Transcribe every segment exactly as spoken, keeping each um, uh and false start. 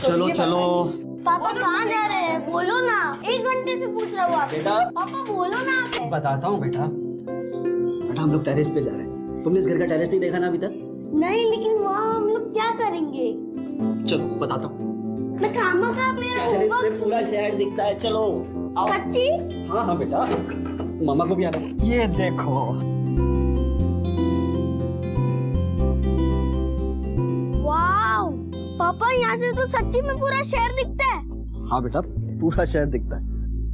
चलो चलो। पापा कहाँ जा रहे हैं? बोलो ना, एक घंटे से पूछ रहा हूँ आप। बेटा पापा बोलो ना आप। बताता हूँ बेटा। बेटा हम लोग टेरेस पे जा रहे हैं। तुमने इस घर का टेरेस नहीं देखा ना अभी तक? नहीं, लेकिन वहाँ हम लोग क्या करेंगे? चलो बताता हूँ। मैं खामखा मेरा टेरेस से होमवर्क। पूरा शहर दिखता है, चलो आओ। सच्ची? हाँ हाँ बेटा, मामा को भी आना। ये देखो। वाव, पापा यहाँ से तो सच्ची में पूरा शहर दिखता है। हाँ बेटा, पूरा शहर दिखता है।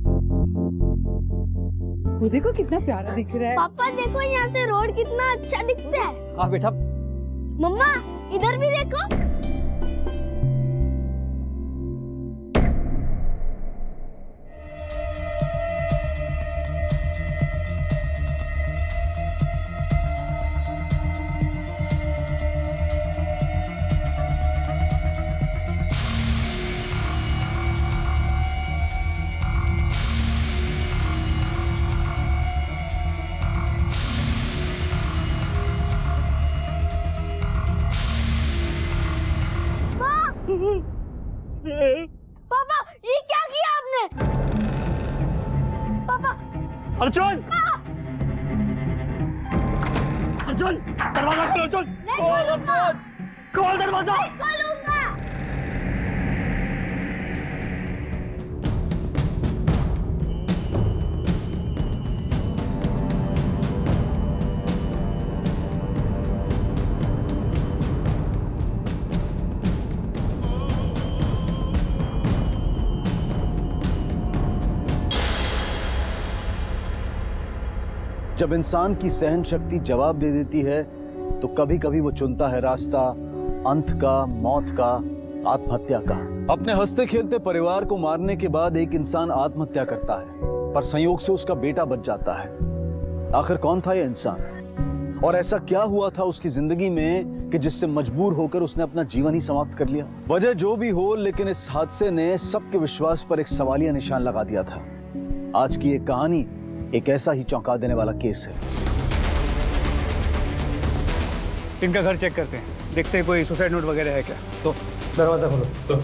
वो देखो कितना प्यारा दिख रहा है। पापा देखो यहाँ से रोड कितना अच्छा दिखता है। हाँ बेटा। मम्मा इधर भी देखो। पापा ये क्या किया आपने? पापा। अर्जुन! अर्जुन! दरवाजा खोलो अर्जुन! नहीं खोलूंगा। खोल दरवाजा! नहीं खोलूंगा। जब इंसान की सहन शक्ति जवाब दे देती है तो कभी कभी वो चुनता है रास्ता अंत का, मौत का, आत्महत्या का। अपने हंसते खेलते परिवार को मारने के बाद एक इंसान आत्महत्या करता है, पर संयोग से उसका बेटा बच जाता है। आखिर कौन था यह इंसान और ऐसा क्या हुआ था उसकी जिंदगी में कि जिससे मजबूर होकर उसने अपना जीवन ही समाप्त कर लिया? वजह जो भी हो, लेकिन इस हादसे ने सबके विश्वास पर एक सवालिया निशान लगा दिया था। आज की ये कहानी एक ऐसा ही चौंका देने वाला केस है। इनका घर चेक करते हैं, देखते हैं कोई सुसाइड नोट वगैरह है क्या। तो दरवाजा खोलो। सो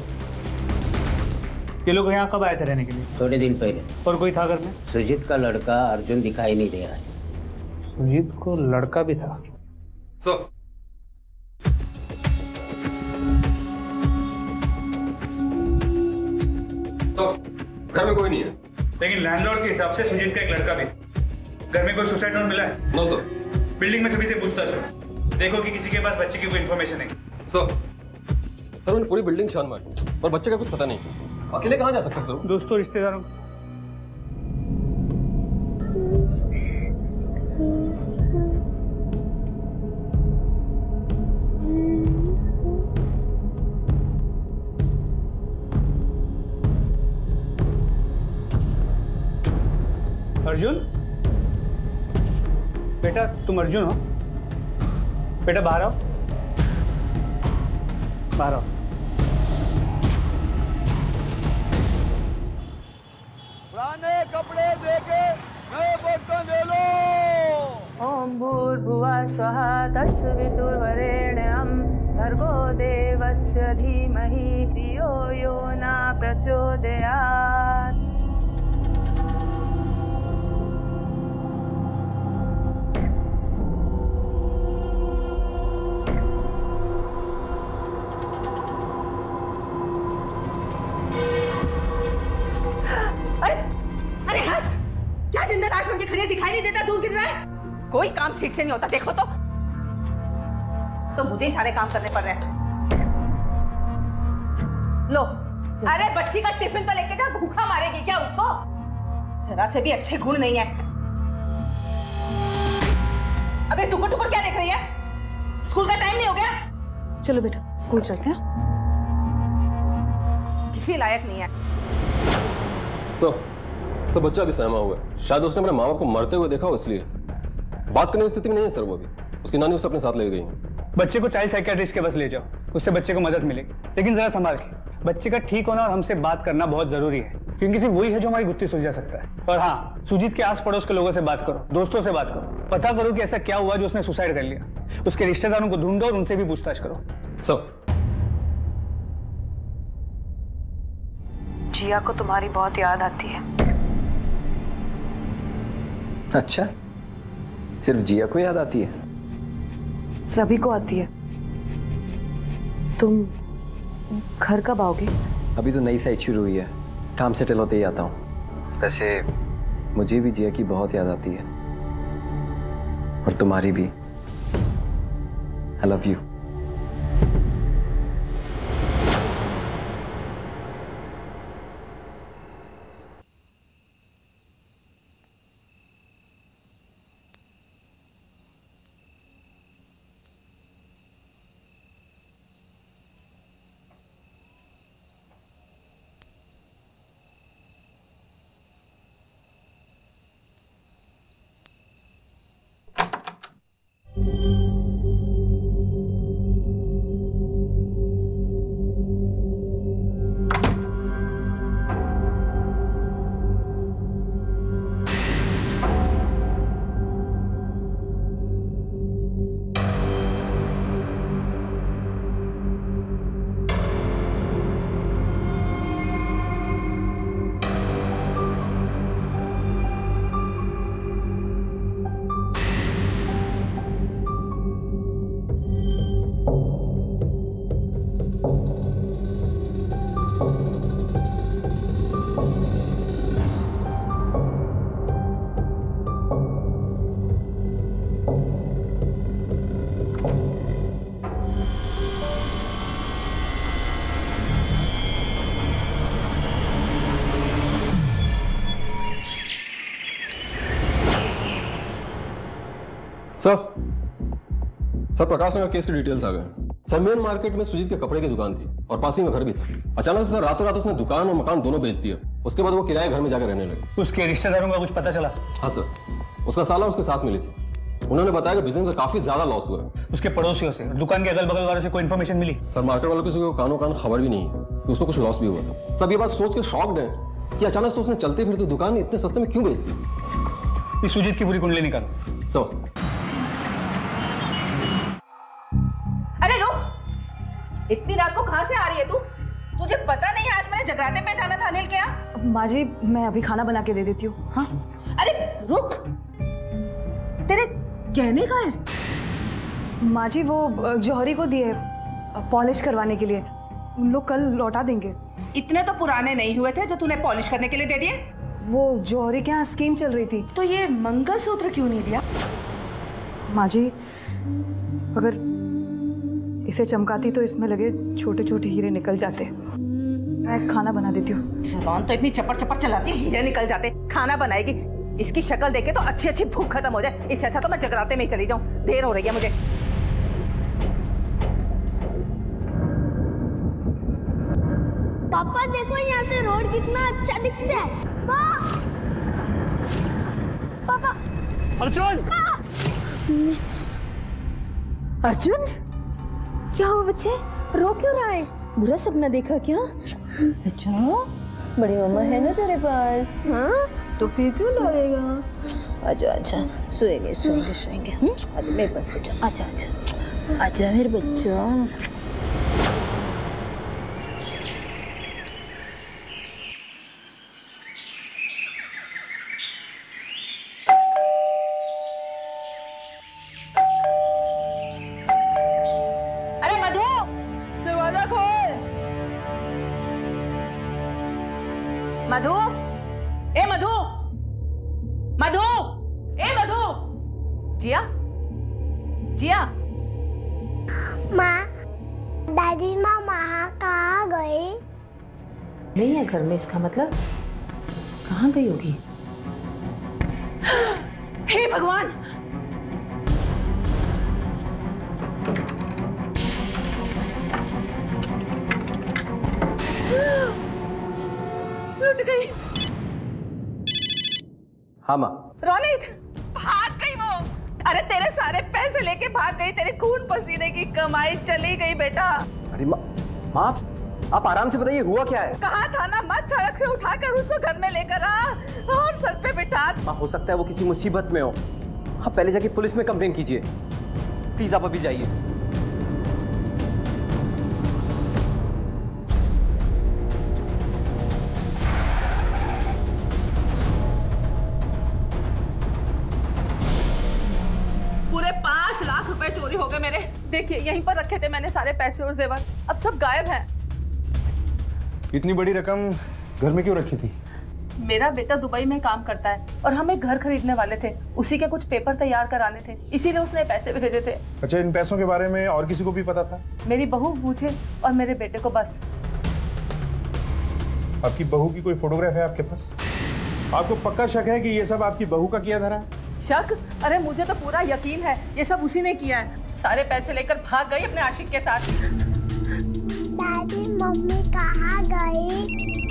ये लोग यहाँ कब आए थे रहने के लिए? थोड़े दिन पहले। और कोई था घर में? सुजीत का लड़का अर्जुन दिखाई नहीं दे रहा है। सुजीत को लड़का भी था। सो तो घर में कोई नहीं है, लेकिन लैंडलॉर्ड के हिसाब से सुजीत का एक लड़का भी। घर में कोई सुसाइड नोट मिला है? No sir. बिल्डिंग में सभी से पूछताछ करो, देखो कि किसी के पास बच्चे की कोई इन्फॉर्मेशन है। सर सर मैंने पूरी बिल्डिंग छान मारी और बच्चे का कुछ पता नहीं। अकेले कहाँ जा सकते सर? दोस्तों रिश्तेदारों। अर्जुन, बेटा तुम अर्जुन हो? बेटा बाहर आओ, बाहर आओ। पुराने कपड़े देके नए बर्तन ले लो। ओम भूर्भुवः स्वः तत्सवितुर्वरेण्यं भर्गो देवस्य धीमहि धियो यो न प्रचोदयात्। दिखाई नहीं देता, दूध गिर रहा है। कोई काम ठीक से नहीं होता, देखो तो तो मुझे ही सारे काम करने पड़ रहे हैं। लो, अरे बच्ची का टिफिन तो लेके जा, भूखा मारेगी क्या उसको? जरा से भी अच्छे गुण नहीं है। अबे टुकुर टुकुर क्या देख रही है? स्कूल का टाइम नहीं हो गया? चलो बेटा स्कूल चलते हैं। किसी लायक नहीं है। सो तो बच्चा भी सहमा हुआ है, शायद उसने अपने माँ बाप को मरते हुए देखा हो, इसलिए बात करने की स्थिति में नहीं है सर। वो भी उसकी नानी उसे अपने साथ ले गई है। बच्चे को चाइल्ड साइकियाट्रिस्ट के पास ले जाओ, उससे बच्चे को मदद मिलेगी, लेकिन जरा संभाल के। बच्चे का ठीक होना और हमसे बात करना बहुत जरूरी है, क्योंकि सिर्फ वही है जो हमारी गुत्थी सुलझा सकता है। और हाँ, सुजीत के आस पड़ोस के लोगों से बात करो, दोस्तों से बात करो, पता करो कि ऐसा क्या हुआ जो उसने सुसाइड कर लिया। उसके रिश्तेदारों को ढूंढो और उनसे भी पूछताछ करो। सर जिया को तुम्हारी बहुत याद आती है। अच्छा, सिर्फ जिया को याद आती है? सभी को आती है। तुम घर कब आओगे? अभी तो नई साइट शुरू हुई है, काम सेटल होते ही आता हूँ। वैसे मुझे भी जिया की बहुत याद आती है, और तुम्हारी भी। I love you. Sir sir Prakash Nagar case की डिटेल्स आ गए। सर मेन मार्केट में सुजीत के कपड़े की दुकान थी और पास ही में घर भी था। अचानक से सर रातों रात उसने दुकान और मकान दोनों बेच दिया। उसके बाद वो किराए घर में जाकर रहने लगे। उसके रिश्तेदारों का कुछ पता चला? हाँ सर, उसका साला उसके साथ मिली थी। उन्होंने बताया कि बिजनेस में काफी ज्यादा लॉस हुआ है। उसके पड़ोसियों से, दुकान के अगल बगल वालों से कोई इन्फॉर्मेशन मिली? सर मार्केट वालों किसी को कानों कान खबर भी नहीं है कि उसको कुछ लॉस भी हुआ था। सब ये बात सोच के शॉक्ड है कि अचानक से उसने चलते फिरते दुकान इतने सस्ते में क्यों बेच दी। इस सुजीत की पूरी कुंडली निकालो। सर इतनी रात को कहां से आ रही है तू? तुझे पता नहीं है आज मैंने जगराते पे जाना था अनिल के यहाँ? माँ जी मैं अभी खाना बना के दे देती हूँ। हाँ अरे रुक, तेरे गहने कहाँ हैं? माँ जी वो जौहरी को दिए पॉलिश करवाने के लिए, उन लोग कल लौटा देंगे। इतने तो पुराने नहीं हुए थे जो तूने पॉलिश करने के लिए दे दिए? वो जौहरी के यहाँ स्कीम चल रही थी। तो ये मंगलसूत्र क्यों नहीं दिया? माँ जी अगर इसे चमकाती तो इसमें लगे छोटे छोटे हीरे निकल जाते। मैं खाना बना देती हूँ। जबान तो इतनी चपर चपर चलाती है, हीरे निकल जाते। खाना बनाएगी? इसकी शक्ल देखे तो अच्छी अच्छी भूख खत्म हो जाए। इससे अच्छा तो मैं जगराते में ही चली जाऊं, देर हो रही है मुझे। पापा देखो यहाँ से रोड कितना अच्छा दिखता है। पापा अर्जुन! अर्जुन क्या हुआ बच्चे, रो क्यों रहा है? बुरा सपना देखा क्या? अच्छा बड़ी मम्मा है ना तेरे पास? हाँ तो फिर क्यों रोएगा? आजा आजा, सोएंगे सोएंगे सोएंगे। आजा मेरे पास सो जा। आजा आजा आजा मेरे बच्चा। मधु, ए मधु, मधु, ए मधु, जिया, जिया। माँ, दादी माँ वहाँ कहाँ गई? नहीं है घर में, इसका मतलब कहाँ गई होगी? हे भगवान! लुट गई। हाँ माँ। रोनित, भाग गई वो। अरे तेरे सारे पैसे लेके भाग गई, तेरे खून पसीने की कमाई चली गई बेटा। अरे माँ, माँ आप आराम से बताइए हुआ क्या है? कहा था ना मत सड़क से उठाकर उसको घर में लेकर आ और सर पे बिठा। माँ हो सकता है वो किसी मुसीबत में हो, आप पहले जाके पुलिस में कंप्लेन कीजिए। प्लीज आप अभी जाइए। रुपए चोरी हो गए मेरे। देखिए यहीं पर रखे थे मैंने सारे पैसे और जेवर, अब सब गायब हैं। इतनी बड़ी रकम घर में क्यों रखी थी? मेरा बेटा दुबई में काम करता है और हम एक घर खरीदने वाले थे, उसी के कुछ पेपर तैयार कराने थे, इसीलिए उसने पैसे भेजे थे। अच्छा, इन पैसों के बारे में और किसी को भी पता था? मेरी बहू मुझे और मेरे बेटे को बस। आपकी बहू की कोई फोटोग्राफ है आपके पास? आपको पक्का शक है कि ये सब आपकी बहू का किया धरा है? शक? अरे मुझे तो पूरा यकीन है ये सब उसी ने किया है। सारे पैसे लेकर भाग गई अपने आशिक के साथ। दादी मम्मी कहाँ गई?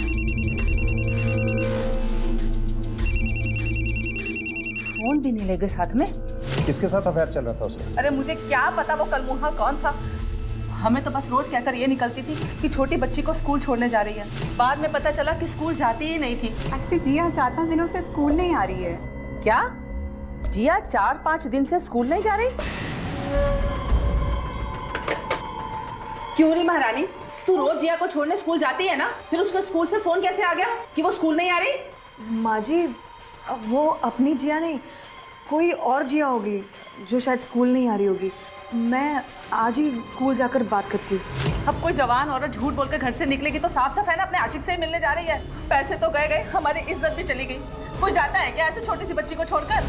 फोन भी नहीं ले गए साथ में। किसके साथ अफेयर चल रहा था उसका? अरे मुझे क्या पता वो कलमुहा कौन था। हमें तो बस रोज कहकर ये निकलती थी कि छोटी बच्ची को स्कूल छोड़ने जा रही है। बाद में पता चला कि स्कूल जाती ही नहीं थी। एक्चुअली जिया चार पाँच दिनों से स्कूल नहीं आ रही है। क्या? जिया चार पाँच दिन से स्कूल नहीं जा रही? क्यों नहीं महारानी, तू रोज जिया को छोड़ने स्कूल जाती है ना, फिर उसको स्कूल से फोन कैसे आ गया कि वो स्कूल नहीं आ रही? माँ जी वो अपनी जिया नहीं, कोई और जिया होगी जो शायद स्कूल नहीं आ रही होगी। मैं आज ही स्कूल जाकर बात करती हूँ। अब कोई जवान औरत झूठ बोल के घर से निकलेगी तो साफ साफ है ना अपने आशिक से ही मिलने जा रही है। पैसे तो गए गए, हमारी इज्जत भी चली गई। कोई जाता है क्या ऐसे छोटी सी बच्ची को छोड़कर?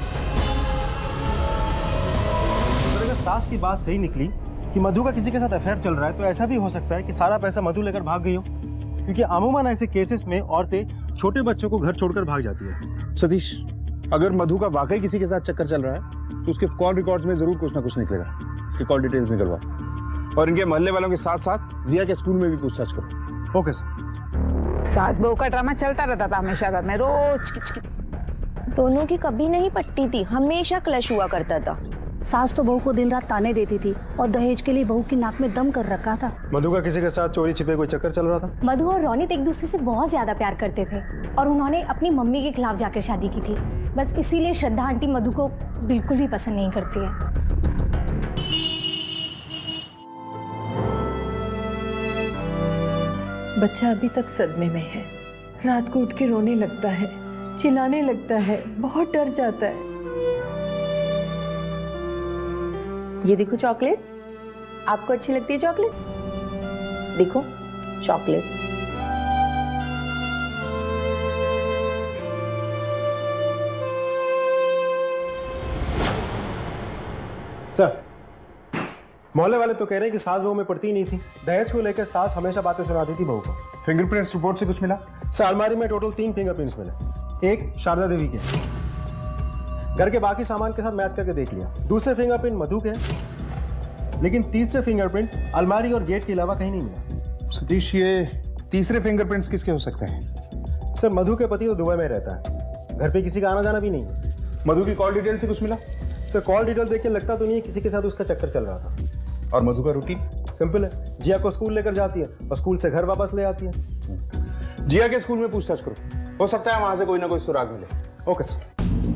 अगर सास की बात सही निकली कि मधु का किसी के साथ अफेयर चल रहा है, तो ऐसा भी हो सकता है कि सारा पैसा मधु लेकर भाग गई हो, क्योंकि अमूमन ऐसे केसेस में औरतें छोटे बच्चों को घर छोड़कर भाग जाती है। सतीश, अगर मधु का वाकई किसी के साथ चक्कर चल रहा है तो उसके कॉल रिकॉर्ड्स में जरूर कुछ ना कुछ निकलेगा। इसके कॉल डिटेल्स निकलवा और इनके मोहल्ले वालों के साथ साथ जिया के स्कूल में भी पूछताछ करो। Okay sir. सास बहू का ड्रामा चलता रहता था हमेशा घर में, रोज किचकिच। दोनों की कभी नहीं पटती थी, हमेशा क्लश हुआ करता था। सास तो बहू को दिन रात ताने देती थी और दहेज के लिए बहू की नाक में दम कर रखा था। मधु का किसी के साथ चोरी छिपे कोई चक्कर चल रहा था? मधु और रोनित एक दूसरे से बहुत ज्यादा प्यार करते थे और उन्होंने अपनी मम्मी के खिलाफ जाकर शादी की थी। बस इसीलिए श्रद्धा आंटी मधु को बिल्कुल भी पसंद नहीं करती है। बच्चा अभी तक सदमे में है, रात को उठ के रोने लगता है, चिल्लाने लगता है, बहुत डर जाता है। ये देखो चॉकलेट, आपको अच्छी लगती है चॉकलेट? देखो चॉकलेट। सर, मोहल्ले वाले तो कह रहे हैं कि सास बहू में पड़ती ही नहीं थी। दहेज को लेकर सास हमेशा बातें सुनाती थी बहू को। फिंगरप्रिंट्स रिपोर्ट से कुछ मिला? सर, अलमारी में टोटल तीन फिंगरप्रिंट्स मिले। एक शारदा देवी के, घर के बाकी सामान के साथ मैच करके देख लिया। दूसरे फिंगरप्रिंट मधु के, लेकिन तीसरे फिंगरप्रिंट अलमारी और गेट के अलावा कहीं नहीं मिला। सतीश, ये तीसरे फिंगरप्रिंट्स किसके हो सकते हैं? सर, मधु के पति तो दुबई में रहता है, घर पे किसी का आना जाना भी नहीं है। मधु की कॉल डिटेल से कुछ मिला? सर, कॉल डिटेल देख के लगता तो नहीं है किसी के साथ उसका चक्कर चल रहा था। और मधु का रूटीन सिंपल है, जिया को स्कूल लेकर जाती है और स्कूल से घर वापस ले आती है। जिया के स्कूल में पूछताछ करो, हो सकता है वहां से कोई ना कोई सुराग मिले। Okay sir.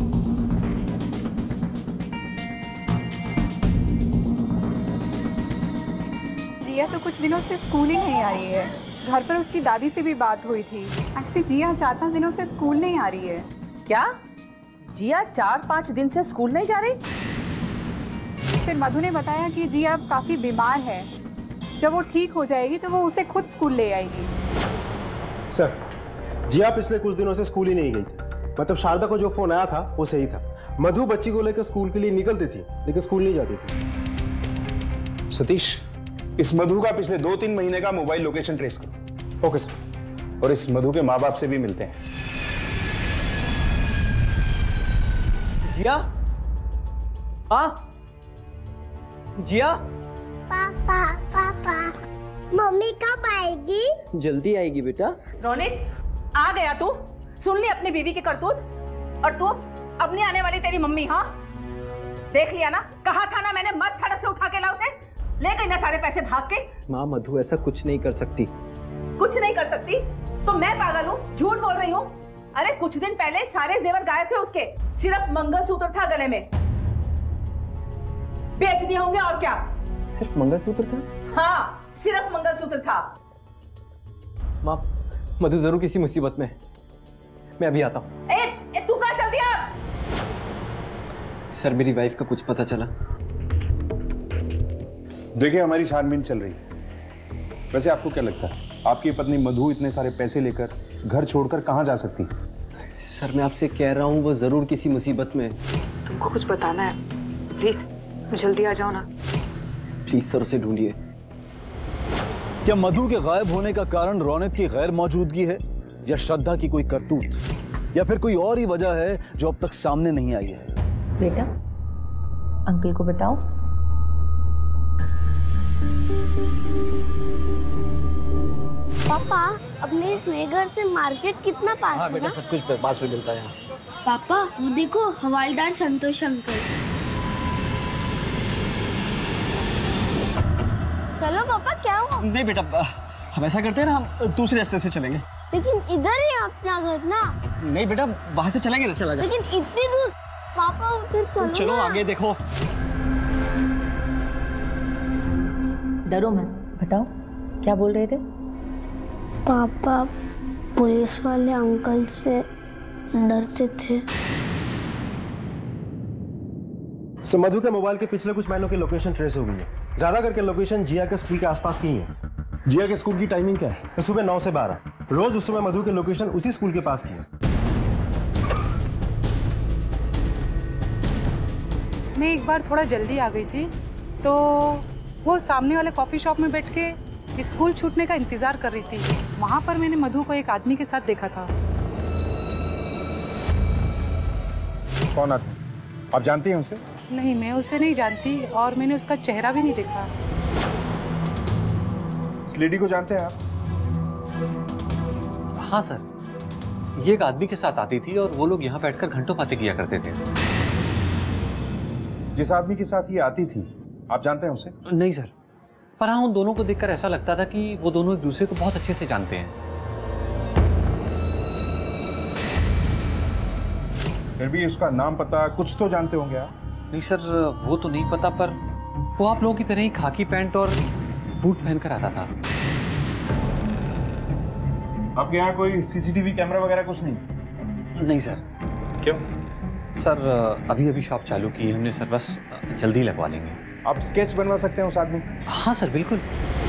जिया तो कुछ दिनों से स्कूल ही नहीं आ रही है। घर पर उसकी दादी से भी बात हुई थी। एक्चुअली जिया चार पाँच दिनों से स्कूल नहीं आ रही है। क्या? जिया चार पाँच दिन से स्कूल नहीं जा रही? फिर मधु ने बताया कि जिया अब काफी बीमार है, जब वो ठीक हो जाएगी तो वो उसे खुद स्कूल ले आएगी। सर, जिया पिछले कुछ दिनों से स्कूल ही नहीं गई थी। मतलब शारदा को जो फोन आया था वो सही था। मधु बच्ची को लेकर स्कूल के लिए निकलती थी, लेकिन स्कूल नहीं जाती थी। सतीश, इस मधु का पिछले दो तीन महीने का मोबाइल लोकेशन ट्रेस करो। Okay sir. और इस मधु के माँ बाप से भी मिलते हैं। जिया? हाँ जिया? पापा पापा मम्मी कब आएगी? जल्दी आएगी बेटा। रोनित, आ गया तू? सुन ली अपनी बीवी की करतूत? और तू अब नहीं आने वाली तेरी मम्मी? हाँ देख लिया ना, कहा था ना मैंने, मत सड़क से उठा के ला उसे। ले गई ना सारे पैसे भाग के। माँ, मधु ऐसा कुछ नहीं कर सकती। कुछ नहीं कर सकती? तो मैं पागल हूँ, झूठ बोल रही हूँ? अरे कुछ दिन पहले सारे जेवर गायब थे उसके, सिर्फ मंगलसूत्र था गले में। बेच दिए होंगे और क्या? सिर्फ मंगलसूत्र था? हाँ, सिर्फ मंगलसूत्र था। माँ, मधु जरूर किसी मुसीबत में है। मैं अभी आता हूँ। ए, ए, तू कहाँ चल दिया? सर, मेरी वाइफ का कुछ पता चला? देखिए, हमारी छानबीन चल रही है। वैसे आपको क्या लगता है, आपकी पत्नी मधु इतने सारे पैसे लेकर घर छोड़कर कहाँ जा सकती है? सर मैं आपसे कह रहा हूँ वो जरूर किसी मुसीबत में। तुमको कुछ बताना है, प्लीज जल्दी आ जाओ ना। प्लीज सर उसे ढूंढिए। क्या मधु के गायब होने का कारण रौनक की गैर मौजूदगी है, या श्रद्धा की कोई करतूत, या फिर कोई और ही वजह है जो अब तक सामने नहीं आई है? बेटा, अंकल को बताओ। पापा, अपने इस नए घर से मार्केट कितना पास है? हाँ बेटा, सब कुछ पास में मिलता है यहाँ। पापा वो देखो, हवालदार संतोष अंकल। चलो पापा, क्या हुआ? नहीं बेटा, हम ऐसा करते हैं ना, हम दूसरे रास्ते से चलेंगे। लेकिन इधर ही अपना घर ना। नहीं बेटा, वहां से चलेंगे ना। चला जा। लेकिन इतनी दूर पापा, उधर चलो। चलो ना। आगे देखो। डरो मत, बताओ क्या बोल रहे थे? पापा पुलिस वाले अंकल से डरते थे। सर मधु के मोबाइल के पिछले कुछ महीनों की लोकेशन ट्रेस हो गई है। ज्यादा करके लोकेशन जिया के स्कूल के आसपास की है। जिया के स्कूल की टाइमिंग क्या है? सुबह नौ से बारह। रोज उस समय मधु के लोकेशन उसी स्कूल के पास की है। मैं एक बार थोड़ा जल्दी आ गई थी, तो वो सामने वाले कॉफी शॉप में बैठ के स्कूल छूटने का इंतजार कर रही थी। वहां पर मैंने मधु को एक आदमी के साथ देखा था। कौन आदमी? आप जानती हैं उसे? नहीं, मैं उसे नहीं जानती और मैंने उसका चेहरा भी नहीं देखा। इस लेडी को जानते हैं आप? हाँ सर, ये एक आदमी के साथ आती थी और वो लोग यहाँ बैठकर घंटों बातें किया करते थे। जिस आदमी के साथ ये आती थी, आप जानते हैं उसे? नहीं सर, पर हाँ उन दोनों को देखकर ऐसा लगता था कि वो दोनों एक दूसरे को बहुत अच्छे से जानते हैं। फिर भी उसका नाम पता कुछ तो जानते होंगे आप? नहीं सर, वो तो नहीं पता, पर वो आप लोगों की तरह ही खाकी पैंट और बूट पहनकर आता था। आपके यहाँ कोई सीसीटीवी कैमरा वगैरह कुछ नहीं? नहीं सर। क्यों? सर अभी अभी शॉप चालू की है हमने सर, बस जल्दी लगवा लेंगे। आप स्केच बनवा सकते हैं उस आदमी? हाँ सर बिल्कुल।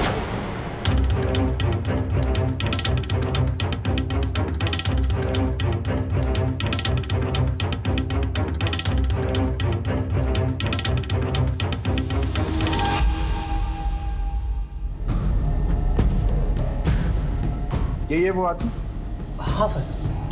ये ये वो आदमी? हाँ सर।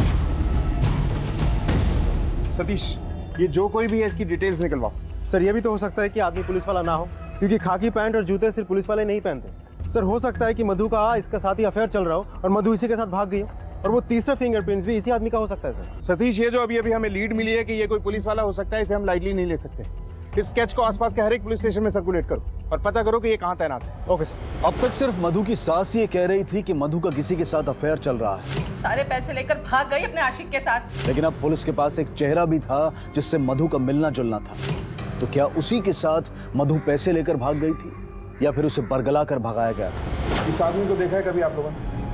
सतीश, ये जो कोई भी है इसकी डिटेल्स निकलवाओ। सर ये भी तो हो सकता है कि आदमी पुलिस वाला ना हो, क्योंकि खाकी पैंट और जूते सिर्फ पुलिस वाले नहीं पहनते। सर हो सकता है कि मधु का इसका साथ ही अफेयर चल रहा हो और मधु इसी के साथ भाग गई हो, और वो तीसरा फिंगरप्रिंट्स भी इसी आदमी का हो सकता है। सर सतीश, ये जो अभी अभी हमें लीड मिली है कि ये कोई पुलिस वाला हो सकता है, इसे हम लाइटली नहीं ले सकते। इस स्केच को आसपास के हर एक पुलिस स्टेशन में सर्कुलेट करो और पता करो कि ये कहाँ तैनात है। Okay sir. अब तक सिर्फ मधु की सास ये कह रही थी कि मधु का किसी के साथ अफेयर चल रहा है। सारे पैसे लेकर भाग गई अपने आशिक के साथ। लेकिन अब पुलिस के पास एक चेहरा भी था जिससे मधु का मिलना जुलना था। तो क्या उसी के साथ मधु पैसे लेकर भाग गई थी, या फिर उसे बरगला कर भगाया गया था? इस आदमी को देखा है कभी आप लोगों ने?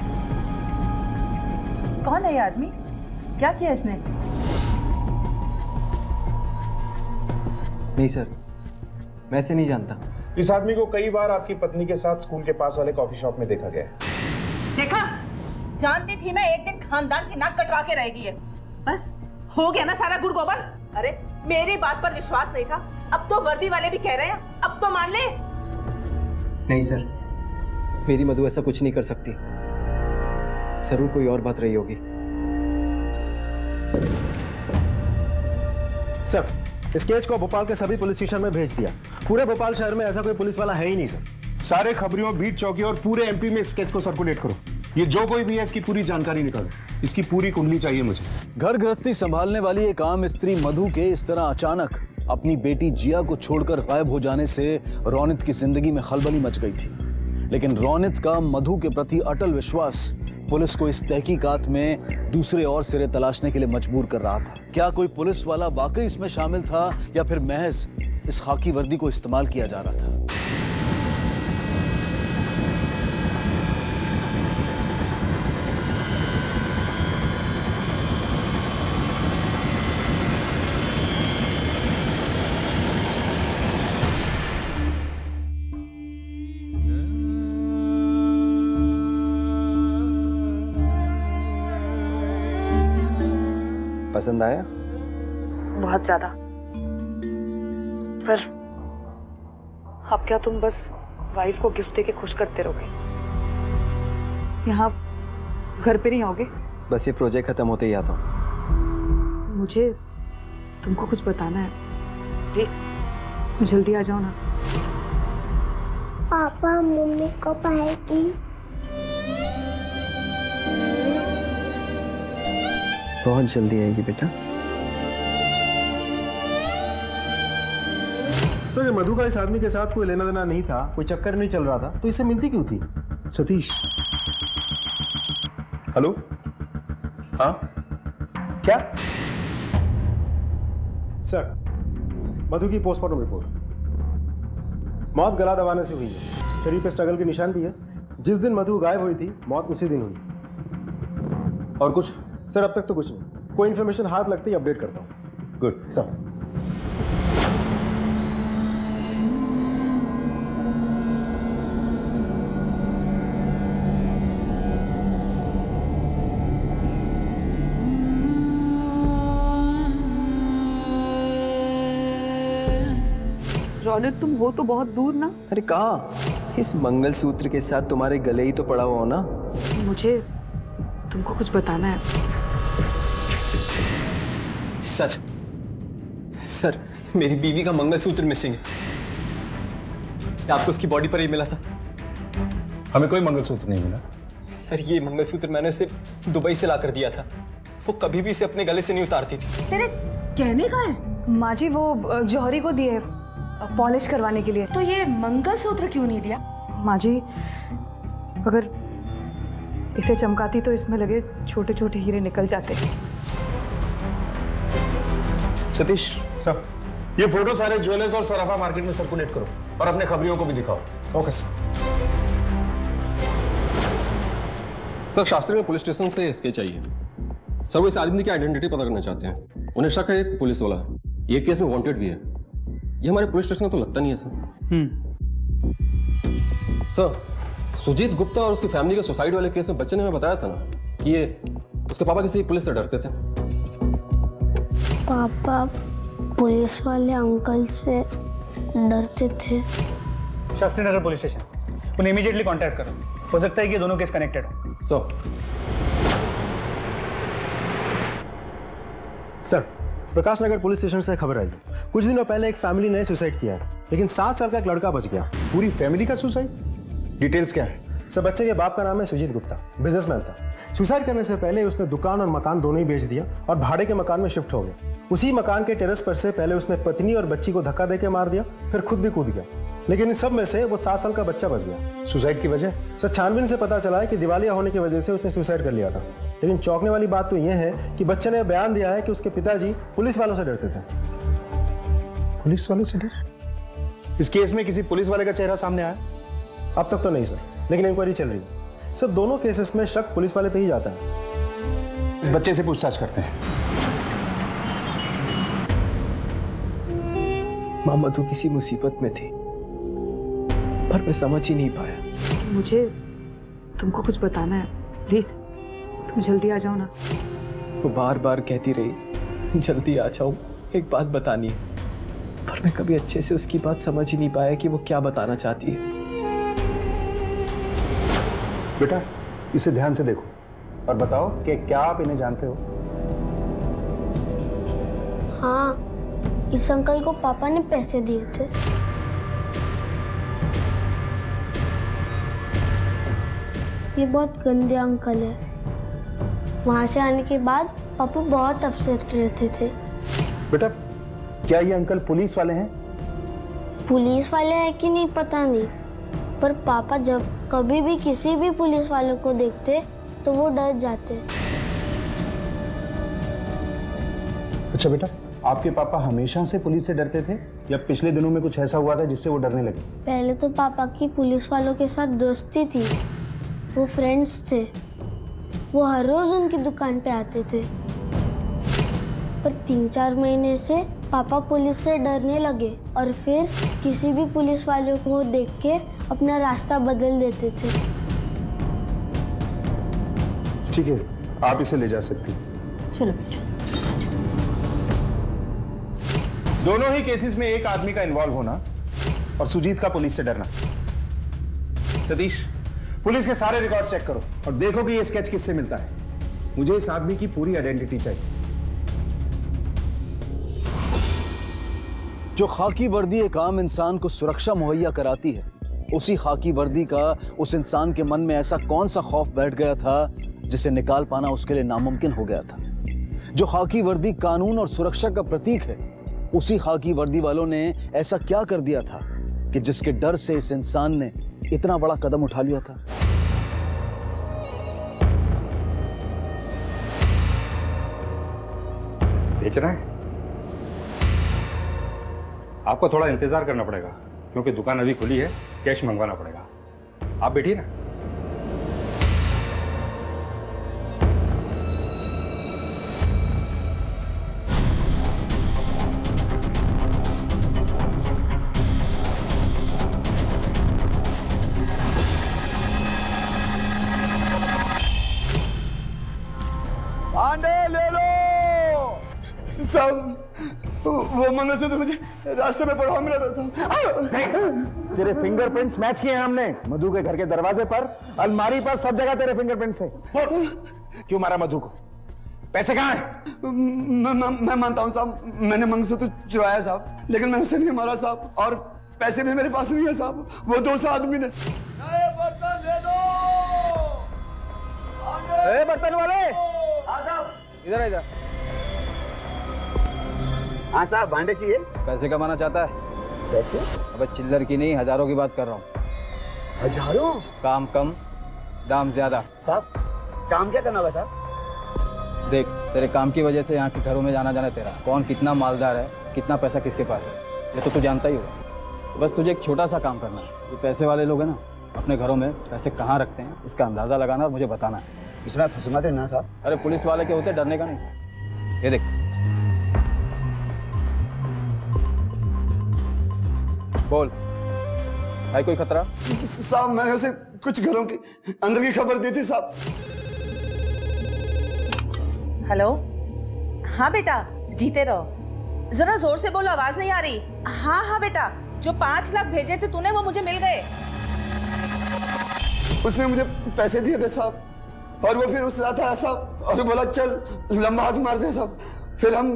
कौन है ये आदमी? क्या किया इसने? नहीं सर, मैं इसे नहीं जानता। इस आदमी को कई बार आपकी पत्नी के साथ स्कूल के पास वाले कॉफी शॉप में देखा गया है। देखा, जानती थी मैं एक दिन खानदान की नाक कटवा के रहेगी है। बस हो गया ना सारा गुड़ गोबर। अरे मेरी बात पर विश्वास नहीं था, अब तो वर्दी वाले भी कह रहे हैं, अब तो मान ले। नहीं सर, मेरी मधु ऐसा कुछ नहीं कर सकती। जरूर कोई और बात रही होगी। सर स्केच को भोपाल के सभी पुलिस स्टेशन में भेज दिया। पूरे भोपाल शहर में ऐसा कोई पुलिस वाला है ही नहीं सर। सारे खबरियों, बीट चौकी और पूरे एमपी में स्केच को सर्कुलेट करो। ये जो कोई भी है इसकी पूरी जानकारी निकालो। इसकी पूरी कुंडली चाहिए मुझे। घर गृहस्थी संभालने वाली एक आम स्त्री मधु के इस तरह अचानक अपनी बेटी जिया को छोड़कर गायब हो जाने से रौनित की जिंदगी में खलबली मच गई थी। लेकिन रौनित का मधु के प्रति अटल विश्वास पुलिस को इस तहकीकात में दूसरे और सिरे तलाशने के लिए मजबूर कर रहा था। क्या कोई पुलिस वाला वाकई इसमें शामिल था, या फिर महज इस खाकी वर्दी को इस्तेमाल किया जा रहा था? पसंद आया? बहुत ज्यादा। पर अब क्या तुम बस वाइफ को गिफ्ट देके खुश करते रहोगे? यहाँ घर पे नहीं आओगे? बस ये प्रोजेक्ट खत्म होते ही आता हूँ। मुझे तुमको कुछ बताना है, प्लीज जल्दी आ जाओ ना। पापा मम्मी कब आएगी? बहुत जल्दी आएगी बेटा। सर, मधु का इस आदमी के साथ कोई लेना देना नहीं था, कोई चक्कर नहीं चल रहा था, तो इससे मिलती क्यों थी? सतीश, हेलो, हाँ क्या? सर, मधु की पोस्टमार्टम रिपोर्ट। मौत गला दबाने से हुई है, शरीर पे स्ट्रगल के निशान भी है। जिस दिन मधु गायब हुई थी, मौत उसी दिन हुई। और कुछ? सर, अब तक तो कुछ नहीं। कोई इन्फॉर्मेशन हाथ लगते ही अपडेट करता हूँ। Good sir. रौनक, तुम हो तो बहुत दूर ना। अरे कहाँ? इस मंगलसूत्र के साथ तुम्हारे गले ही तो पड़ा हुआ हो ना। मुझे तुमको कुछ बताना है। सर, सर, मेरी बीवी का मंगलसूत्र मिसिंग है। आपको उसकी बॉडी पर ही मिला था? हमें कोई मंगलसूत्र नहीं मिला। सर, ये मंगलसूत्र मैंने उसे दुबई से लाकर दिया था। वो कभी भी इसे अपने गले से नहीं उतारती थी। तेरे कहने का है? माँ जी, वो जौहरी को दिए पॉलिश करवाने के लिए। तो ये मंगलसूत्र क्यों नहीं दिया? माँ जी, अगर इसे चमकाती तो इसमें लगे छोटे छोटे हीरे निकल जाते। सतीश सर, ये फोटो सारे ज्वेलर्स और सराफा मार्केट में सर्कुलेट करो और अपने खबरियों को भी दिखाओ। Okay sir. सर, शास्त्री में पुलिस स्टेशन से स्केच चाहिए। सर, वो इस आदमी की आइडेंटिटी पता करना चाहते हैं। उन्हें शक है एक पुलिस वाला है, ये केस में वांटेड भी है। ये हमारे पुलिस स्टेशन का तो लगता नहीं है सर। हम्म सर, सुजीत गुप्ता और उसकी फैमिली के सुसाइड वाले केस में बच्चे ने हमें बताया था ना कि ये उसके पापा किसी पुलिस से डरते थे। पापा पुलिस वाले अंकल से डरते थे। शास्त्री नगर पुलिस स्टेशन, उन्हें इमीडिएटली कांटेक्ट करो। हो सकता है कि दोनों केस कनेक्टेड हो। Sir sir, Prakash Nagar police station से खबर आई। कुछ दिनों पहले एक फैमिली ने सुसाइड किया है, लेकिन सात साल का एक लड़का बच गया। पूरी फैमिली का सुसाइड? डिटेल्स क्या है? सर, बच्चे के बाप का नाम है सुजीत गुप्ता, बिजनेसमैन था। सुसाइड करने से पहले उसने दुकान और मकान दोनों ही बेच दिया और भाड़े के मकान में शिफ्ट हो गया। उसी मकान के टेरेस पर से पहले उसने पत्नी और बच्ची को धक्का देके मार दिया, फिर खुद भी कूद गया। लेकिन इन सब में से वो सात साल का बच्चा बच गया। सुसाइड की वजह? सर, छानबीन से पता चला है कि दिवालिया होने की वजह से उसने सुसाइड कर लिया था। लेकिन चौंकने वाली बात तो यह है कि बच्चे ने बयान दिया है कि उसके पिताजी पुलिस वालों से डरते थे। पुलिस वालों से डर? इस केस में किसी पुलिस वाले का चेहरा सामने आया? अब तक तो नहीं सर, लेकिन इंक्वायरी चल रही है। सर, दोनों केसेस में शक पुलिस वाले पे ही जाता है। इस बच्चे से पूछताछ करते हैं। माँ मधु किसी मुसीबत में थी, पर मैं समझ ही नहीं पाया। मुझे तुमको कुछ बताना है, प्लीज तुम जल्दी आ जाओ ना। वो बार बार कहती रही जल्दी आ जाओ, एक बात बतानी है, पर मैं कभी अच्छे से उसकी बात समझ ही नहीं पाया कि वो क्या बताना चाहती है। बेटा, इसे ध्यान से देखो और बताओ कि क्या आप इन्हें जानते हो? हाँ, इस अंकल को पापा ने पैसे दिए थे। ये बहुत गंदे अंकल है। वहां से आने के बाद पापा बहुत अपसेट रहते थे। बेटा, क्या ये अंकल पुलिस वाले हैं? पुलिस वाले हैं कि नहीं पता नहीं, पर पापा जब कभी भी किसी भी पुलिस वालों को देखते तो वो डर जाते। अच्छा बेटा, आपके पापा हमेशा से पुलिस से डरते थे या पिछले दिनों में कुछ ऐसा हुआ था जिससे वो डरने लगे? पहले तो पापा की पुलिस वालों के साथ दोस्ती थी, वो फ्रेंड्स थे, वो हर रोज उनकी दुकान पे आते थे। पर तीन चार महीने से पापा पुलिस से डरने लगे और फिर किसी भी पुलिस वालों को देख के अपना रास्ता बदल देते थे। ठीक है, आप इसे ले जा सकती हैं। चलो बेटा। दोनों ही केसेस में एक आदमी का इन्वॉल्व होना और सुजीत का पुलिस से डरना। सतीश, पुलिस के सारे रिकॉर्ड चेक करो और देखो कि ये स्केच किससे मिलता है। मुझे इस आदमी की पूरी आइडेंटिटी चाहिए। जो खाकी वर्दी एक आम इंसान को सुरक्षा मुहैया कराती है, उसी खाकी वर्दी का उस इंसान के मन में ऐसा कौन सा खौफ बैठ गया था जिसे निकाल पाना उसके लिए नामुमकिन हो गया था। जो खाकी वर्दी कानून और सुरक्षा का प्रतीक है, उसी खाकी वर्दी वालों ने ऐसा क्या कर दिया था कि जिसके डर से इस इंसान ने इतना बड़ा कदम उठा लिया था। बेच रहा है? आपको थोड़ा इंतजार करना पड़ेगा क्योंकि दुकान अभी खुली है, कैश मंगवाना पड़ेगा। आप बैठिए ना। आंडे ले लो साहब। वो मंगलसूत्र मुझे रास्ते में पड़ा मिला था साहब। तेरे फिंगरप्रिंट्स मैच किए हैं हमने मधु के घर के दरवाजे पर, अलमारी पर, सब जगह तेरे फिंगरप्रिंट्स हैं। क्यों मारा मधु को? पैसे कहाँ हैं? मैं, मैं, मैं मानता हूँ साहब, मैंने मंगलसूत्र चुराया साहब, लेकिन मैं उसे नहीं मारा साहब, और पैसे भी मेरे पास नहीं है साहब। वो दोस्त आदमी ने। बर्तन दे दो। ए, बर्तन वाले इधर इधर। हाँ साहब, भांडे चाहिए। पैसे कमाना चाहता है? पैसे? अबे चिल्लर की नहीं, हजारों की बात कर रहा हूँ। हजारों? काम कम, दाम ज्यादा। साहब, काम क्या करना होगा साहब? देख, तेरे काम की वजह से यहाँ के घरों में जाना जाना तेरा, कौन कितना मालदार है, कितना पैसा किसके पास है, ये तो तू जानता ही होगा। बस तुझे एक छोटा सा काम करना है। ये पैसे वाले लोग हैं ना, अपने घरों में पैसे कहाँ रखते हैं, इसका अंदाजा लगाना और मुझे बताना है। इसमें फंसमा देना साहब। अरे पुलिस वाले के होते, डरने का नहीं। ये देख, बोल, है कोई खतरा? साहब, मैंने उसे कुछ घरों की अंदर की खबर दी थी साहब। हेलो, हाँ बेटा, जीते रहो। जरा जोर से बोलो, आवाज नहीं आ रही। हाँ हाँ बेटा, जो पांच लाख भेजे थे तूने वो मुझे मिल गए। उसने मुझे पैसे दिए थे साहब, और वो फिर उस रात आया साहब और बोला चल लंबा हाथ मार दे साहब। फिर हम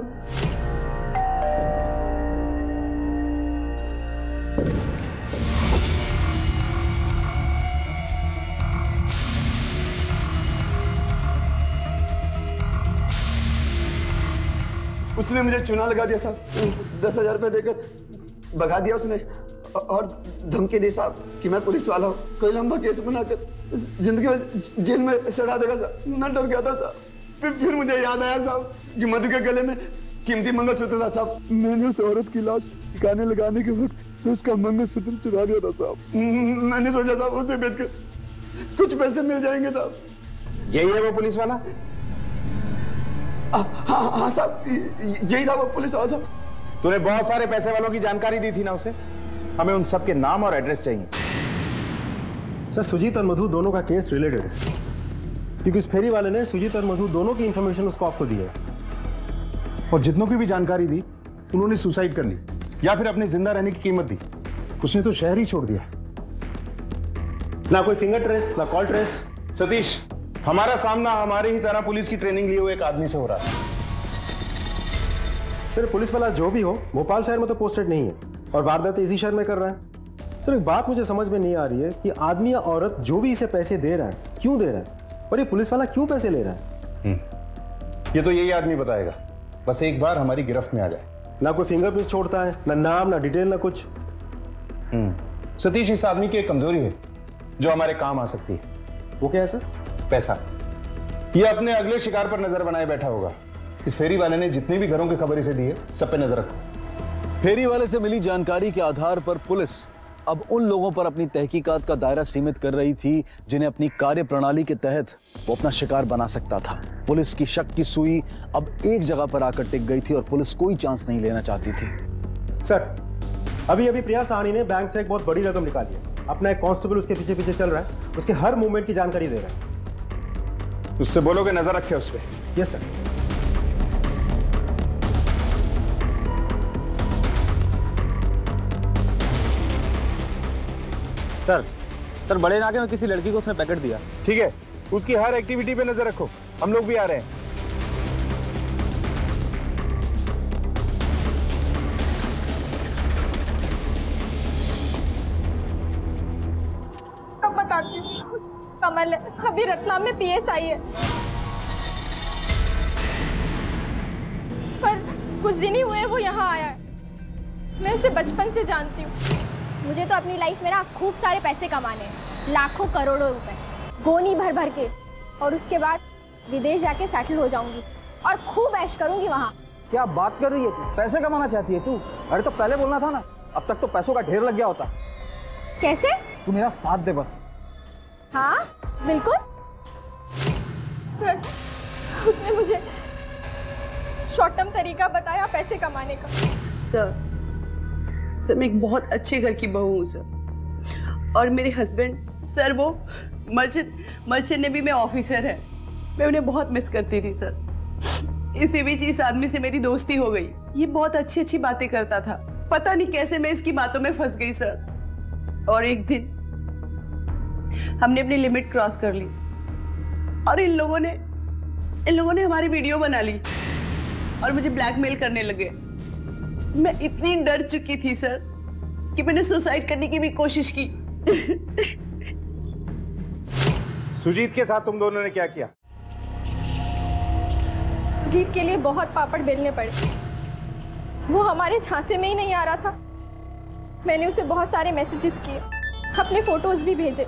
उसने मुझे चुना लगा दिया साहब, दस हजार रुपए देकर भगा दिया उसने, और धमकी दी साहब कि मैं पुलिस वाला हूँ, कोई लंबा केस बनाकर जिंदगी में जेल में सड़ा देगा साहब। मैं डर गया था साहब। फिर फिर मुझे याद आया साहब कि मधु के गले में कीमती मंगलसूत्र था साहब। मैंने उस औरत की लाश ठिकाने लगाने के वक्त उसका मंगलसूत्र चुरा दिया था साहब। मैंने सोचा साहब उसे बेचकर कुछ पैसे मिल जाएंगे साहब। यही है वो पुलिस वाला? हाँ हाँ साहब, यही था वो पुलिस वाला साहब। तूने बहुत सारे पैसे वालों की जानकारी दी थी ना उसे, हमें उन सब के नाम और एड्रेस चाहिए। सर, सुजीत और मधु दोनों का केस रिलेटेड है, क्योंकि उस फेरी वाले ने सुजीत और मधु दोनों की इंफॉर्मेशन उसको आपको दी है, और जितनों की भी जानकारी दी उन्होंने सुसाइड कर ली या फिर अपने जिंदा रहने की कीमत दी। उसने तो शहर ही छोड़ दिया। ना कोई फिंगर ट्रेस, ना कॉल ट्रेस। सतीश, हमारा सामना हमारे ही तरह पुलिस की ट्रेनिंग लिए हुए एक आदमी से हो रहा है। सर, पुलिस वाला जो भी हो, भोपाल शहर में तो पोस्टेड नहीं है और वारदात इसी शहर में कर रहा है। सर, एक बात मुझे समझ में नहीं आ रही है कि आदमी या औरत जो भी इसे पैसे दे रहा है, क्यों दे रहा है, और ये पुलिस वाला क्यों पैसे ले रहा है? ये तो यही आदमी बताएगा, बस एक बार हमारी गिरफ्त में आ जाए। ना कोई फिंगरप्रिंट छोड़ता है, ना नाम, ना डिटेल, ना कुछ। सतीश, इस आदमी की एक कमजोरी है जो हमारे काम आ सकती है। वो क्या है सर? पैसा। ये अपने अगले शिकार पर नजर बनाए बैठा होगा। इस फेरी वाले ने जितनी भी घरों की खबर इसे दी है, सब पे नजर रखो। फेरी वाले से मिली जानकारी के आधार पर पुलिस अब उन लोगों पर अपनी तहकीकात का दायरा सीमित कर रही थी जिन्हें अपनी कार्य प्रणाली के तहत वो अपना शिकार बना सकता था। पुलिस की शक की सुई अब एक जगह पर आकर टिक गई थी और पुलिस कोई चांस नहीं लेना चाहती थी। सर, अभी अभी प्रिया साहनी ने बैंक से एक बहुत बड़ी रकम निकाली है। अपना एक कांस्टेबल उसके पीछे पीछे चल रहा है, उसके हर मूवमेंट की जानकारी दे रहा है। उससे बोलो कि नजर रखे उस पर। Yes sir. सर सर बड़े नाके में किसी लड़की को उसने पैकेट दिया। ठीक है, उसकी हर एक्टिविटी पे नजर रखो, हम लोग भी आ रहे हैं। कब बताती हूँ। कमल अभी रतलाम में पीएस आई है, पर कुछ दिन ही हुए वो यहाँ आया है। मैं उसे बचपन से जानती हूँ। मुझे तो अपनी लाइफ में ना खूब सारे पैसे कमाने हैं, लाखों करोड़ों रुपए गोनी भर भर के, और उसके बाद विदेश जाके सेटल हो जाऊंगी और खूब ऐश करूंगी वहाँ। क्या बात कर रही है तू? पैसे कमाना चाहती है तू? अरे तो पहले बोलना था ना, अब तक तो पैसों का ढेर लग गया होता। कैसे? तू मेरा साथ दे बस। हाँ बिल्कुल सर, उसने मुझे शॉर्ट टर्म तरीका बताया पैसे कमाने का। सर सर मैं एक बहुत अच्छे घर की बहू हूँ सर, और मेरे हस्बैंड सर वो मर्चेंट मर्चेंट नेवी में ऑफिसर है। मैं उन्हें बहुत मिस करती थी सर। इसी बीच इस आदमी से मेरी दोस्ती हो गई। ये बहुत अच्छी अच्छी बातें करता था, पता नहीं कैसे मैं इसकी बातों में फंस गई सर। और एक दिन हमने अपनी लिमिट क्रॉस कर ली और इन लोगों ने इन लोगों ने हमारी वीडियो बना ली और मुझे ब्लैकमेल करने लगे। मैं इतनी डर चुकी थी सर कि मैंने सुसाइड करने की भी कोशिश की। सुजीत के साथ तुम दोनों ने क्या किया? सुजीत के लिए बहुत पापड़ बेलने पड़े। वो हमारे झांसे में ही नहीं आ रहा था। मैंने उसे बहुत सारे मैसेजेस किए, अपने फोटोज भी भेजे।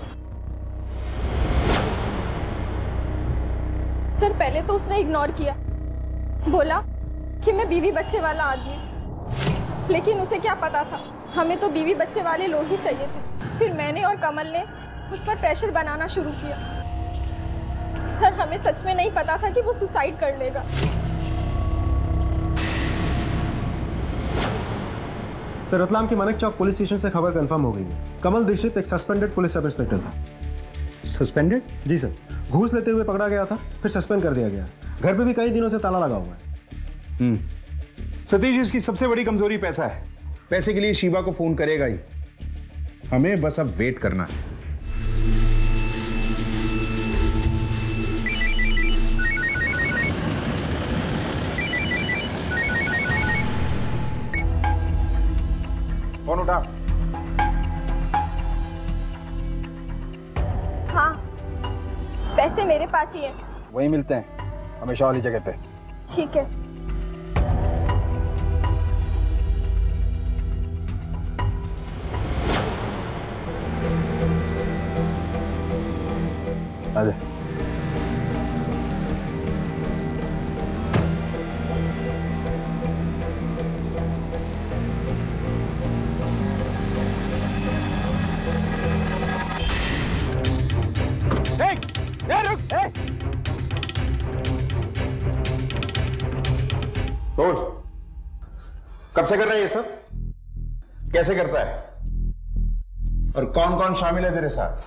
सर पहले तो उसने इग्नोर किया, बोला कि मैं बीवी बच्चे वाला आदमी, लेकिन उसे क्या पता था हमें तो बीवी बच्चे वाले लोग ही चाहिए थे। फिर मैंने और कमल ने उस पर प्रेशर बनाना शुरू किया। सर हमें सच में नहीं पता था कि वो सुसाइड कर लेगा। सर रतलाम के मानिक चौक पुलिस स्टेशन से खबर कंफर्म हो गई है। कमल दीक्षित एक सस्पेंडेड पुलिस सब इंस्पेक्टर था। सस्पेंडेड? जी सर, घूस लेते हुए पकड़ा गया था, फिर सस्पेंड कर दिया गया। घर पे भी कई दिनों से ताला लगा हुआ है। हम्म सतीश, इसकी सबसे बड़ी कमजोरी पैसा है। पैसे के लिए शिवा को फोन करेगा ही। हमें बस अब वेट करना है। फोन उठा। हाँ पैसे मेरे पास ही है। वहीं मिलते हैं, हमेशा वाली जगह पे। ठीक है। आजा। तोड़। कब से कर रहा है ये सब? कैसे करता है? और कौन कौन शामिल है तेरे साथ?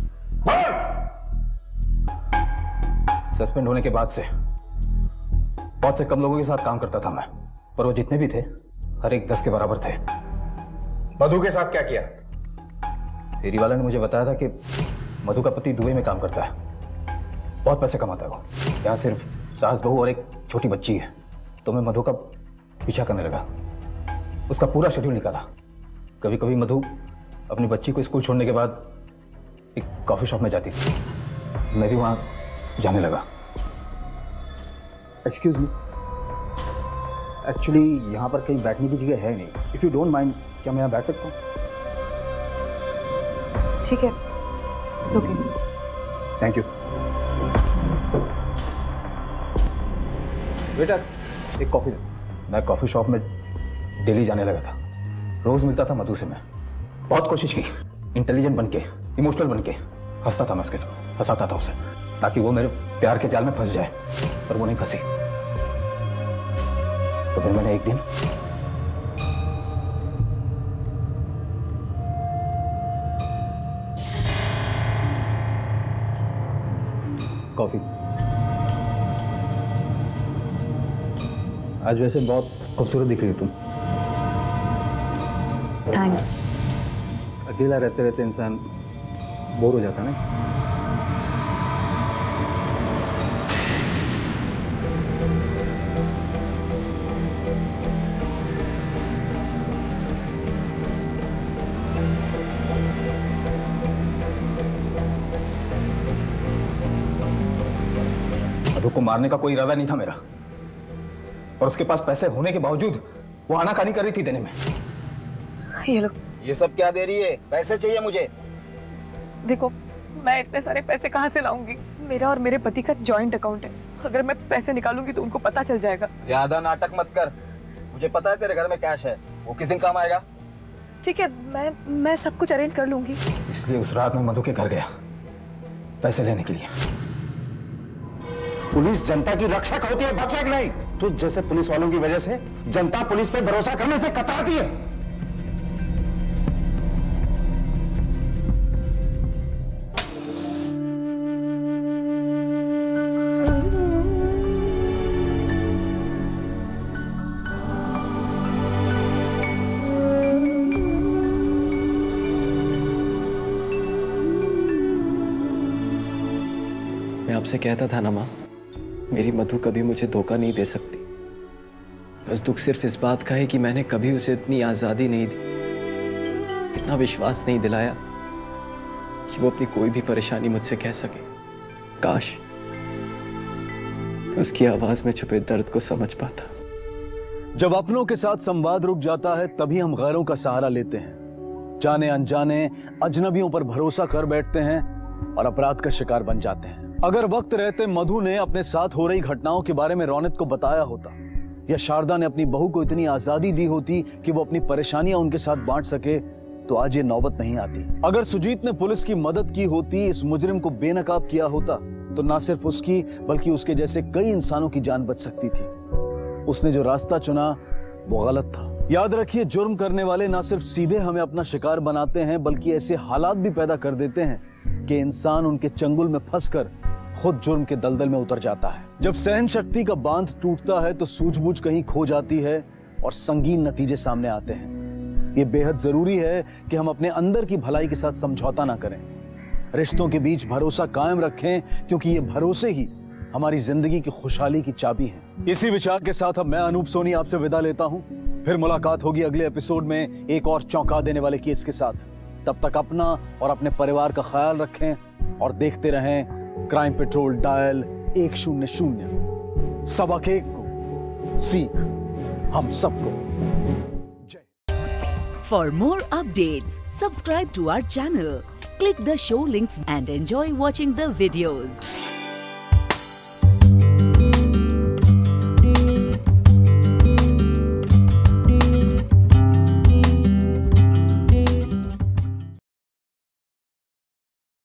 सस्पेंड होने के बाद से बहुत से कम लोगों के साथ काम करता था मैं, पर वो जितने भी थे हर एक दस के बराबर थे। मधु के साथ क्या किया? फेरी वाला ने मुझे बताया था कि मधु का पति दुबई में काम करता है, बहुत पैसे कमाता है वो। यहाँ सिर्फ सास बहू और एक छोटी बच्ची है। तो मैं मधु का पीछा करने लगा, उसका पूरा शेड्यूल निकाला। कभी कभी मधु अपनी बच्ची को स्कूल छोड़ने के बाद एक कॉफी शॉप में जाती थी, मैं भी वहाँ जाने लगा। एक्सक्यूज मी, एक्चुअली यहाँ पर कहीं बैठने की जगह है नहीं। इफ यू डोंट माइंड, क्या मैं यहाँ बैठ सकता हूँ? ठीक है, ओके। Thank you. बेटा एक कॉफी दे। मैं कॉफी शॉप में डेली जाने लगा था, रोज मिलता था मधु से। मैं बहुत कोशिश की, इंटेलिजेंट बन के, इमोशनल बन के हंसता था मैं उसके साथ, हंसाता था उसे, ताकि वो मेरे प्यार के जाल में फंस जाए, पर वो नहीं फंसी। तो फिर मैंने एक दिन कॉफी। आज वैसे बहुत खूबसूरत दिख रही हो तुम। थैंक्स। अकेला रहते रहते इंसान बोर हो जाता है ना। मधु को मारने का कोई इरादा नहीं था मेरा, और उसके पास पैसे होने के बावजूद वो आनाकानी कर रही थी देने में। ये लो। ये सब क्या दे रही है? पैसे चाहिए मुझे। देखो, मैं इतने सारे पैसे कहाँ से लाऊंगी? मेरा और मेरे पति का जॉइंट अकाउंट है। अगर मैं पैसे निकालूंगी तो उनको पता चल जाएगा। ज्यादा नाटक मत कर। मुझे पता है तेरे घर में कैश है, वो किस दिन काम आएगा। ठीक है, मैं मैं सब कुछ अरेंज कर लूंगी। इसलिए उस रात में मधु के घर गया पैसे लेने के लिए। पुलिस जनता की रक्षक होती है, भक्षक नहीं। तो जैसे पुलिस वालों की वजह से जनता पुलिस पे भरोसा करने से कतराती है। मैं आपसे कहता था ना माँ, मेरी मधु कभी मुझे धोखा नहीं दे सकती। बस दुख सिर्फ इस बात का है कि मैंने कभी उसे इतनी आजादी नहीं दी, इतना विश्वास नहीं दिलाया कि वो अपनी कोई भी परेशानी मुझसे कह सके। काश उसकी आवाज में छुपे दर्द को समझ पाता। जब अपनों के साथ संवाद रुक जाता है तभी हम गैरों का सहारा लेते हैं, जाने अनजाने अजनबियों पर भरोसा कर बैठते हैं और अपराध का शिकार बन जाते हैं। अगर वक्त रहते मधु ने अपने साथ हो रही घटनाओं के बारे में रौनक को बताया होता, या शारदा ने अपनी बहू को इतनी आजादी दी होती कि वो अपनी परेशानियां उनके साथ बांट सके, तो आज ये नौबत नहीं आती। अगर सुजीत ने पुलिस की मदद की होती, इस मुजरिम को बेनकाब किया होता, तो ना सिर्फ उसकी बल्कि उसके जैसे कई इंसानों की जान बच सकती थी। उसने जो रास्ता चुना वो गलत था। याद रखिए, जुर्म करने वाले ना सिर्फ सीधे हमें अपना शिकार बनाते हैं, बल्कि ऐसे हालात भी पैदा कर देते हैं कि इंसान उनके चंगुल में फंसकर खुद जुर्म के दलदल में उतर जाता है। जब सहन शक्ति का बांध टूटता है तो सूझबूझ कहीं खो जाती है और संगीन नतीजे सामने आते हैं। ये बेहद जरूरी है कि हम अपने अंदर की भलाई के साथ समझौता ना करें, रिश्तों के बीच भरोसा कायम रखें, क्योंकि ये भरोसे ही हमारी जिंदगी की खुशहाली की चाबी है। इसी विचार के साथ अब मैं अनूप सोनी आपसे विदा लेता हूं। फिर मुलाकात होगी अगले एपिसोड में एक और चौंका देने वाले केस के साथ। तब तक अपना और अपने परिवार का ख्याल रखें और देखते रहें क्राइम पेट्रोल डायल एक शून्य शून्य। सबक एक को सीख हम सबको। For more updates, subscribe to our channel, click the show links and enjoy watching the videos.